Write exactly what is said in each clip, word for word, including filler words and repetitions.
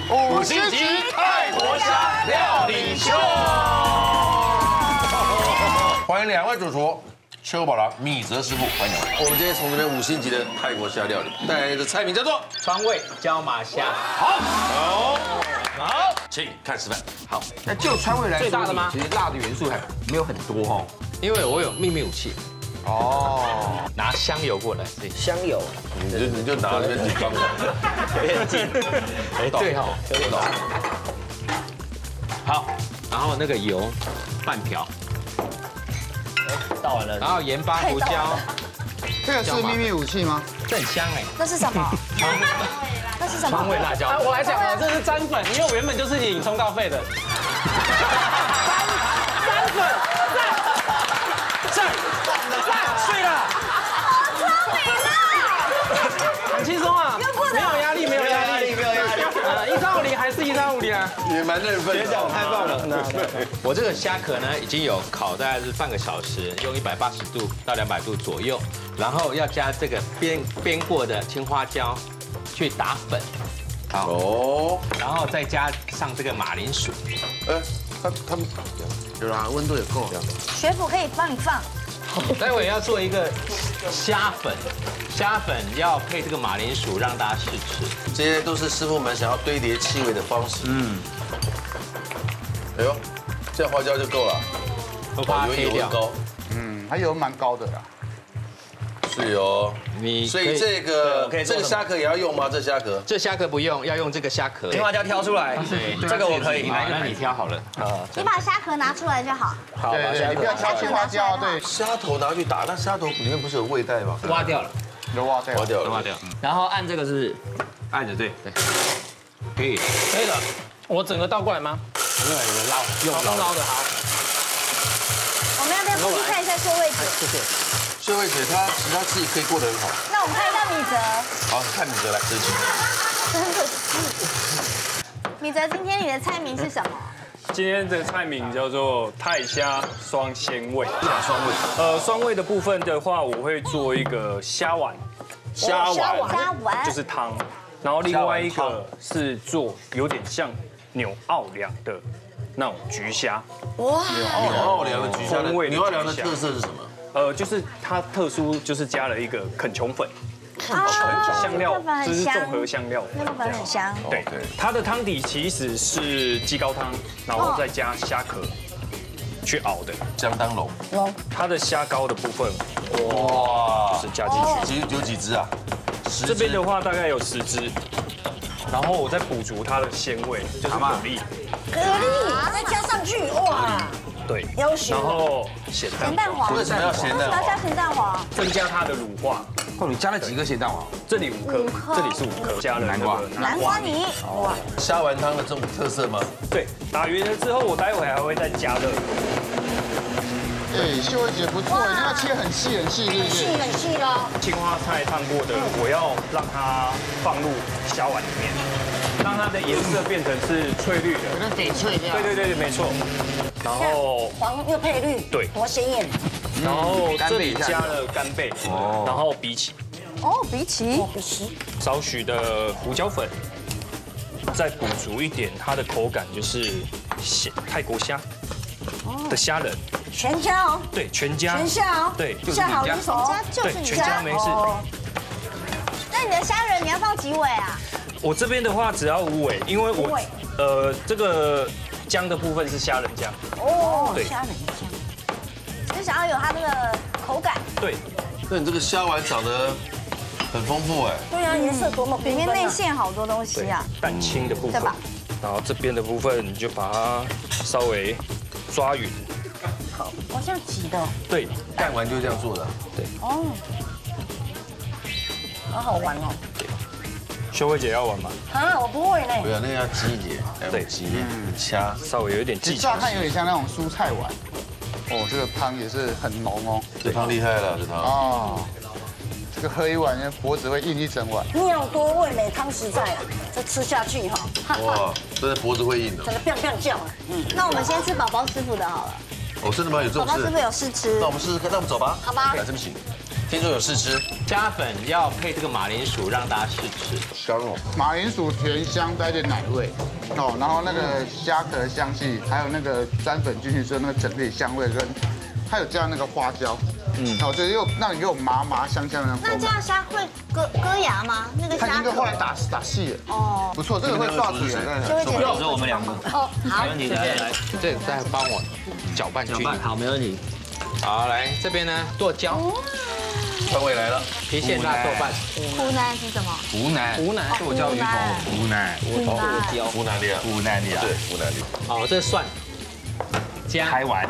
五星级泰国虾料理秀。欢迎两位主厨。 邱宝郎、米泽师傅，欢迎！我们今天从这边五星级的泰国虾料理带来的菜名叫做川味椒麻虾。 好，好，好，请看示范。 好，那就川味来说， 最大的吗？ 其实辣的元素还没有很多哈， 因为我有秘密武器。哦，拿香油过来， 香油， 你就你就拿那边自己装的， 有点近。哎，对哈，有点近。好，然后那个油半瓢。 倒完了，然后盐巴、胡椒， 这个是秘密武器吗？ 这很香哎。 那是什么？那是什么？ 川味辣椒。 我来讲啊，这是沾粉，因为我原本就是领通告费的。沾粉，赞，赞，睡了。 好聪明啊！ 很轻松啊，没有压力，没有压力，没有压力。呃，一三五零还是一三五零啊？ 也蛮认份。 学长太棒了。我这个虾壳呢，已经有烤大概是半个小时，用一百八十度到两百度左右，然后要加这个煸煸过的青花椒去打粉，好哦，然后再加上这个马铃薯。 哎，他他们有啦，温度也够。 学府可以帮你放。 待会要做一个虾粉，虾粉要配这个马铃薯，让大家试吃。 这些都是师傅们想要堆叠气味的方式。嗯。哎呦，这样花椒就够了。 我把它黑掉。 高。 嗯，还油蛮高的啦。 是哦。你所以这个这个虾壳也要用吗？这虾壳？ 这虾壳不用，要用这个虾壳。 青花椒挑出来。对，这个我可以。 好，那你挑好了。啊。 你把虾壳拿出来就好。 好，对，你不要挑青花椒。对。 虾头拿去打，那虾头里面不是有味带吗？ 挖掉了。 都挖掉。 挖掉了。 挖掉。 然后按这个是按着对对， 可以可以的。我整个倒过来吗？ 没有，你捞用捞捞的好。 我们要不要过去看一下秀慧姐？ 谢谢。 秀慧姐她其实她自己可以过得很好。 那我们看一下米泽。 好，看米泽来这期。 真的是。米泽，今天你的菜名是什么？ 今天的菜名叫做泰虾双鲜味。 哪双味？ 呃，双味的部分的话，我会做一个虾丸， 虾丸， 虾丸就是汤，然后另外一个是做有点像纽奥良的那种焗虾。 哇！ 纽奥良的焗虾的味， 纽奥良的特色是什么？ 呃，就是它特殊就是加了一个肯琼粉。 啊， 香料， 这是综合香料， 那个粉很香。 对，它的汤底其实是鸡高汤，然后再加虾壳去熬的。 姜当龙， 它的虾膏的部分，哇，就是加进去。 几有几只啊？ 这边的话大概有十只，然后我再补足它的鲜味，就是蛤蜊， 蛤蜊再加上去，哇！ 对， 优秀。 然后咸蛋咸蛋黄， 为什么要咸蛋黄？ 要加咸蛋黄， 增加它的乳化。 哦，你加了几个咸蛋黄？ 这里五颗，这里是五颗，加了南瓜， 南瓜泥，哇！ 虾丸汤的这种特色吗？ 对，打匀了之后，我待会还会再加热。 哎，秀慧姐不错，你要切很细很细，是不是？ 细很细咯。 青花菜烫过的，我要让它放入虾丸里面，让它的颜色变成是翠绿的， 有点翡翠这样。 对对对对，没错。然后黄又配绿， 对， 多鲜艳。 然后这里加了干贝，然后荸荠， 哦，荸荠，荸荠， 少许的胡椒粉，再补足一点它的口感，就是咸泰国虾的虾仁。 全家哦。 对，全家。 全下哦。 对， 下好离手。 对，全家没事。 那你的虾仁你要放几尾啊？ 我这边的话只要五尾，因为我呃这个姜的部分是虾仁姜。 哦，虾仁姜。就想要有它那个口感。 对。 那你这个虾丸长得很丰富哎。 对啊，颜色多么缤纷，里面内馅好多东西啊。 蛋清的部分。 对吧？ 然后这边的部分你就把它稍微抓匀。 好，我像挤的。 对， 干丸就是这样做的。 对。 哦。好好玩哦。 秀慧姐要玩吗？ 啊，我不会呢。 不要，那个要鸡一点，对，鸡一点，掐， 稍微有一点技巧。 乍看有点像那种蔬菜丸。哦，这个汤也是很浓哦。 这汤厉害了，这汤。 哦。这个喝一碗，脖子会硬一整碗。 料多味美，汤实在啊，这吃下去哈。 哇，真的脖子会硬的。 整个 biang biang 叫啊。嗯。那我们先吃宝宝师傅的好了。 哦，真的吗？有这种事？ 宝宝师傅有试吃。 那我们试试看，那我们走吧。 好吧。 哎，真不行。 听说有试吃， 虾粉要配这个马铃薯，让大家试吃。 香哦。 马铃薯甜香带点奶味，哦，然后那个虾壳的香气，还有那个沾粉进去之后那个整体香味跟，它有加那个花椒，嗯，哦，就是又让你有麻麻香香的那种口感。 那这样虾会割割牙吗？那个它已虾经后来打打细了， 哦， 不错，这个会刷嘴的。 就会觉得只有我们两个， 哦，好， 没问题，来来来， 这个再帮我搅拌均匀。 好，没问题。 好，来这边呢剁椒， 范围来了， 郫县大豆瓣， 湖南是什么？ 湖南， 湖南剁椒鱼头，湖南， 湖南。 湖南的， 湖南的， 对，湖南的。 好，这蒜，姜， 台湾。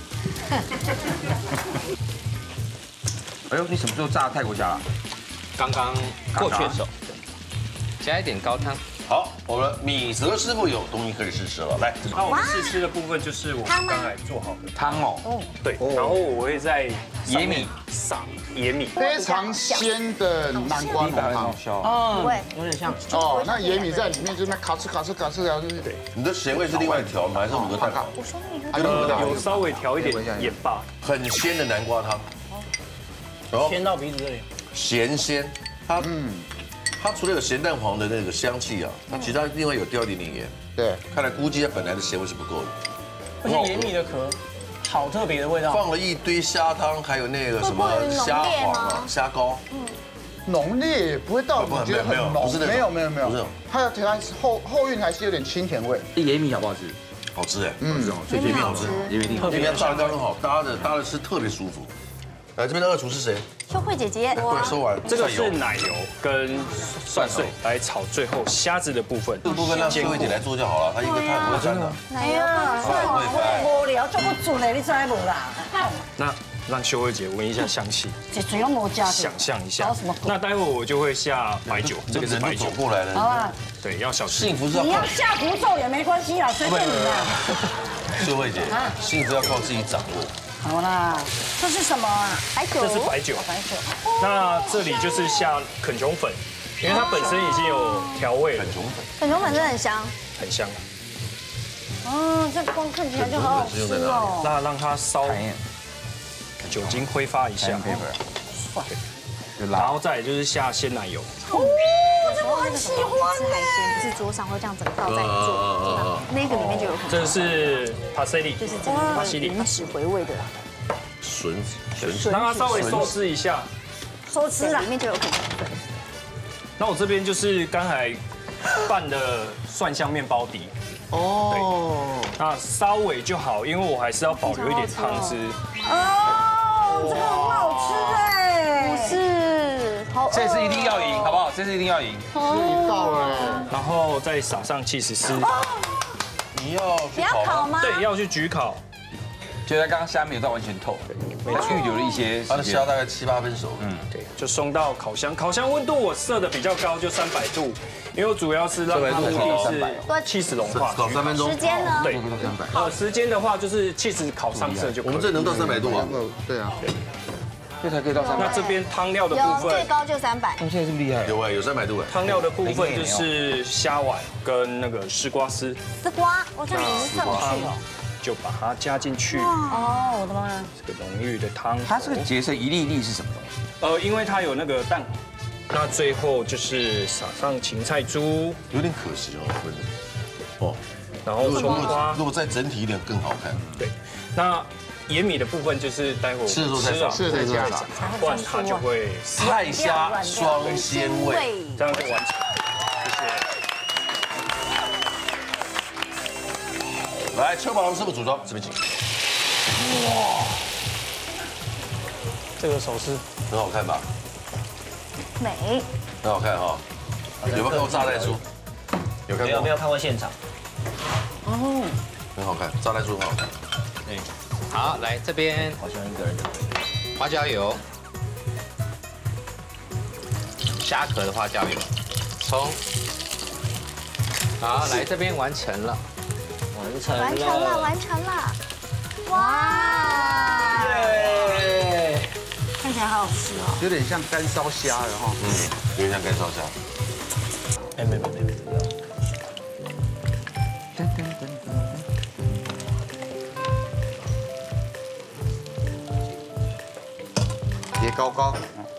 哎呦，你什么时候炸泰国虾了？ 刚刚过去的时候，加一点高汤。 好，我们米泽师傅有东西可以试吃了，来， 那我们试吃的部分就是我们刚才做好的汤哦， 对，然后我会在野米撒野米， 非常鲜的南瓜浓汤。 嗯， 对， 有点像。 哦，那野米在里面就是那咔哧咔哧咔哧，然后就是对， 你的咸味是另外调吗？还是五个蛋糕？ 我说那个还有那个呃，有稍微调一点盐巴， 很鲜的南瓜汤，哦， 鲜到鼻子这里。 咸鲜，它嗯，它除了有咸蛋黄的那个香气啊，它其他另外有掉一点点盐， 对， 看来估计它本来的咸味是不够的。 而且野米的壳好特别的味道。 放了一堆虾汤，还有那个什么虾黄啊、虾膏， 浓烈不会到不你觉得很没有不是那浓， 种没有没有没不是有，它的它后后韵还是有点清甜味。 野米好不好吃？ 好吃哎， 嗯， 所以野米好吃， 野米野米炸的刚刚好，搭着搭着吃特别舒服。来，这边的二厨是谁？ 秀慧姐姐， 过来收完。 这个是奶油跟蒜碎来炒最后虾子的部分， 这个部分让秀慧姐来做就好了，她应该她很会沾的。 哎呀， 无聊，做不准的，你知无啦？ 那让秀慧姐闻一下香气， 这主要无加想象一下搞什么。 那待会我就会下白酒，这个是白酒人都走，过来了， 好啊， 对，要小心幸。福是要你靠要下符咒也没关系啦，随便你啦。 秀慧姐，幸福要靠自己掌握。 好啦，这是什么啊？ 白酒， 这是白酒， 白酒。 那这里就是下肯琼粉，因为它本身已经有调味了， 粉虫粉真的很香。 很香。 哦，这光看起来就好好吃哦。 那让它稍酒精挥发一下，然后再来就是下鲜奶油。 哦，这我很喜欢吃海鲜是桌上会这样整个倒在你做，那个里面就有可能。 这是帕塞利， 就是整个巴西里， 原始回味的， 笋子，笋子， 让它稍微收汁一下。 收吃啦里。面就有可能。 那我这边就是刚才拌的蒜香面包底， 哦， 那稍微就好，因为我还是要保留一点汤汁。 哦，这个很好吃哎。 是，好饿哦。 这次一定要赢，好不好？这次一定要赢。 是一道哎， 然后再撒上起司丝， 你要你要去烤吗？ 烤吗？ 对，要去焗烤。 觉得刚刚虾没有到完全透，没预留了一些它的时间。 虾大概七八分熟，嗯， 对，就送到烤箱。烤箱温度我设的比较高，就三百度，因为我主要是让它目的是气死融化。 烤三分钟时。间呢？ 对，呃，时间的话就是气死烤上色就可以。 我们这能到三百度啊？ 对啊， 这才可以到三百。 那这边汤料的部有最分， 高就三百。 他们现在是不是厉害？ 有哎，有三百度哎。 汤料的部分就是虾丸跟那个丝瓜丝， 丝瓜，我这里是上去了。 就把它加进去。 哦，我的妈呀！ 这个浓郁的汤头， 它这个结成一粒粒是什么东西？ 呃，因为它有那个蛋。那最后就是撒上芹菜珠， 有点可惜哦，分的。哦， 然后如果葱花。 如果再整体一点更好看。 对，那野米的部分就是待会我吃的时候再撒吃的时候再撒不然它就会菜虾双鲜味， 这样就完成。谢谢。 来，邱宝龙师傅组装，这边请。 这个手势很好看吧？ 美， 很好看哈。有没有看过炸弹酥？有看过？ 没有没有看过现场。 哦， 很好看，炸弹酥很好看。 对，好，来这边好喜欢一个人的。 花椒油，虾壳的花椒油，葱。好，来这边完成了。 完成完成了，完成了。哇！ 看起来好好吃哦。 有点像干烧虾了哈。 嗯，有点像干烧虾。 哎，没没没没。 别高高。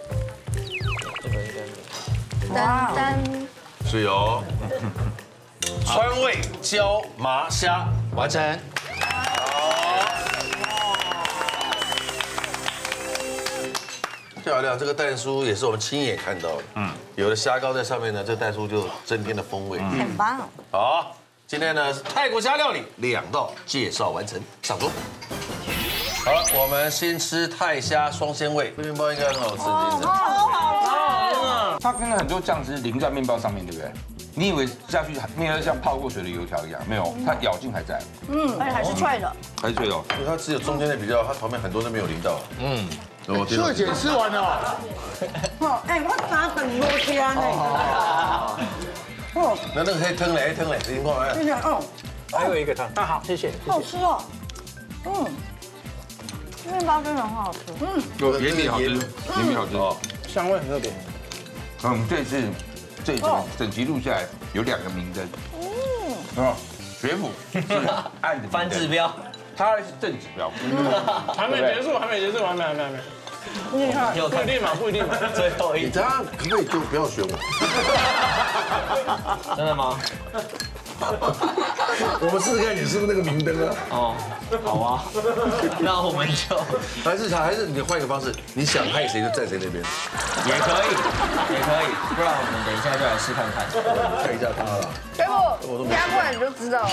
噔噔， 是有川味椒麻虾完成。 漂亮，这个蛋酥也是我们亲眼看到的。嗯，有了虾膏在上面呢，这个蛋酥就增添了风味。 很棒。 好，今天呢是泰国虾料理两道介绍完成，上桌。好了，我们先吃泰虾双鲜味，这面包应该很好吃， 哦是它跟很多酱汁淋在面包上面，对不对？你以为下去面包像泡过水的油条一样，没有，它咬劲还在， 嗯，而且还是脆的。 还是脆的哦。 因为它只有中间的比较，它旁边很多都没有淋到。嗯，我秀姐吃完了。 哦，哎，我三份多加呢。哦， 那那个可以腾嘞，腾嘞，情况哎。 谢谢哦， 还有一个汤，那好，谢谢。 好吃哦。嗯，面包真的很好吃。嗯， 有盐米好吃，盐米好吃哦。 香味很特别。 嗯，这次这整整集录下来有两个明灯。嗯，啊，学府是暗的翻指标， 他是正指标。 还没结束，还没结束，还没，还没，还没。厉害，不一定嘛，不一定嘛。 最后一你这样可不可以就不要选我？ 真的吗？ 我们试试看你是不是那个明灯啊？ 哦，好啊，那我们就还是还是你换一个方式，你想害谁就站谁那边， 也可以，也可以，不然我们等一下就来试看看， 看一下他了。 结果压过来你就知道了。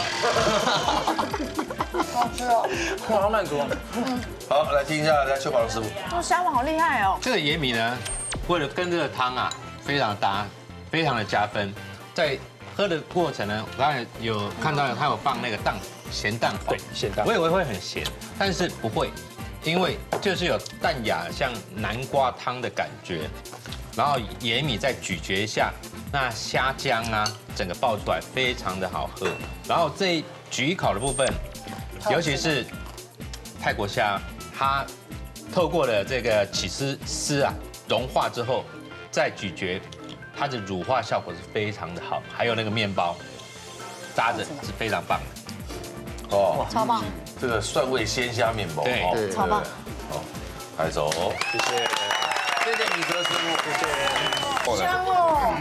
好吃哦。 哇，好满足啊。 好，来听一下来邱宝龙师傅。 哦，虾王好厉害哦。 这个野米呢，为了跟这个汤啊非常搭，非常的加分。在喝的过程呢，我刚才有看到它有放那个蛋咸蛋黄， 对，咸蛋我以为会很咸，但是不会，因为就是有淡雅像南瓜汤的感觉，然后野米再咀嚼一下，那虾浆啊整个爆出来非常的好喝，然后这焗烤的部分，尤其是泰国虾，它透过了这个起司丝啊融化之后再咀嚼。它的乳化效果是非常的好，还有那个面包搭着是非常棒的。 哦， 超棒。 这个蒜味鲜虾面包， 对哦超棒。 好，拍手，谢谢，谢谢米哲师傅，谢谢。 香哦。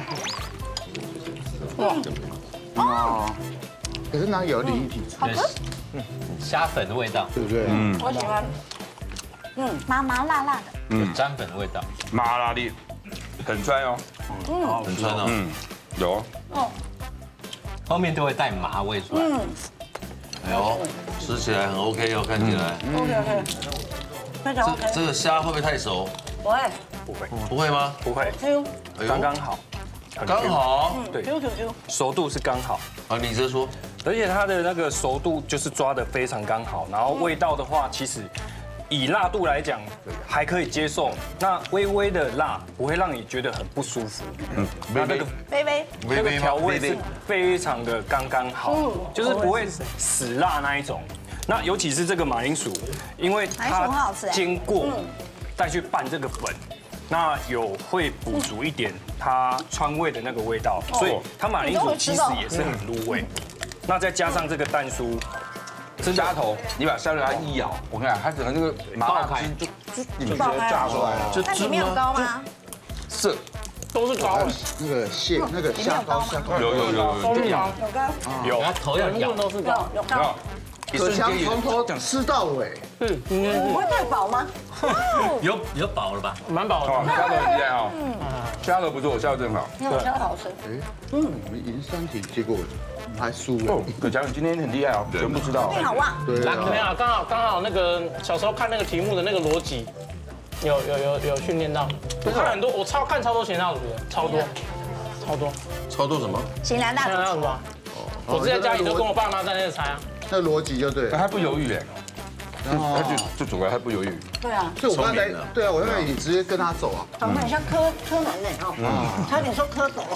哦，可是哪有离一体？ 好吃。 虾粉的味道， 对不对？ 嗯，我喜欢。 嗯，麻麻辣辣的。 有沾粉的味道。 麻辣的，很川哦。 嗯， 很川哦。 嗯，有。 哦。 后面都会带麻味出来。 嗯。 哎呦，吃起来很 OK 哦，看起来。 OK OK。非常 OK。 这个虾会不会太熟？ 不会。 不会， 不会吗？ 不会， Q。 刚刚好， 刚好。 对 Q Q Q。 熟度是刚好， 啊，米哲说， 而且它的那个熟度就是抓的非常刚好，然后味道的话，其实以辣度来讲还可以接受，那微微的辣不会让你觉得很不舒服。嗯，那那个微微。 那个调味是非常的刚刚好，就是不会死辣那一种。那尤其是这个马铃薯，因为它经过再去拌这个粉，那有会补足一点它川味的那个味道，所以它马铃薯其实也是很入味。那再加上这个蛋酥。 虾头，你把虾头它一咬，我看它整个这个麻辣汁就就你直接炸出来了， 那里面有膏吗？ 是， 都是膏。 那个蟹，那个虾膏，虾膏有有有有都是膏， 有膏。 有， 它头要咬， 都是膏。 有膏。 可香从头吃到尾。 嗯， 不会太饱吗？ 有有饱了吧？ 蛮饱的。 虾头很厉害哦，虾头不错，虾头真好。 有虾好吃。 哎，嗯，我们赢三题，结果我们还输了。 哦，可强你今天很厉害哦，全部知道。 你好哇。 对啊。 没有，刚好刚好那个小时候看那个题目的那个逻辑，有有有有训练到。我看很多，我超看超多咸辣卤的，超多，超多。 超多什么？ 型男大咸辣卤啊！我之前在家里都跟我爸妈在那里猜啊。 那逻辑就对。 他不犹豫哎，他就就走了，他不犹豫。 对啊。 所以我刚才对啊，我刚才也直接跟他走啊。 我们很像柯柯南呢哦，差点说蝌蚪。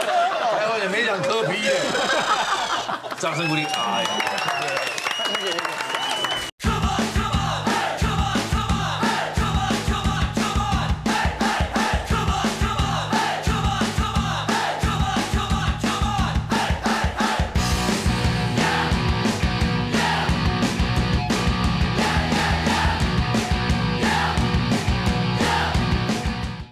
还有也没讲科皮耶。掌声鼓励！哎呀，